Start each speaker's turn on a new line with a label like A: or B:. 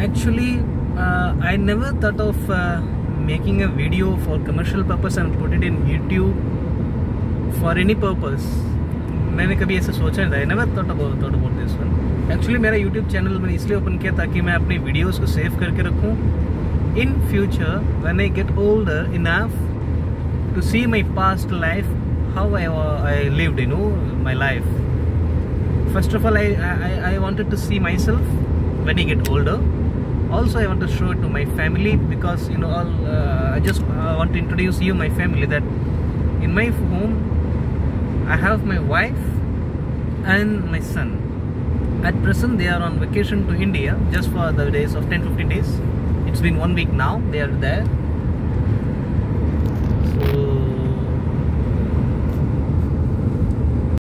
A: Actually, I never thought of making a video for commercial purpose and put it in YouTube for any purpose. मैंने कभी ऐसा सोचा नहीं था. I never thought about this one. Actually मेरा YouTube channel मैंने इसलिए open किया ताकि मैं अपनी videos को save करके रखूं. In future, when I get older enough to see my past life, how I lived, my life. First of all, I wanted to see myself when I get older. Also, I want to show it to my family because I just want to introduce you my family, that in my home I have my wife and my son. At present they are on vacation to India just for the days of 10-15 days. It's been 1 week now they are there.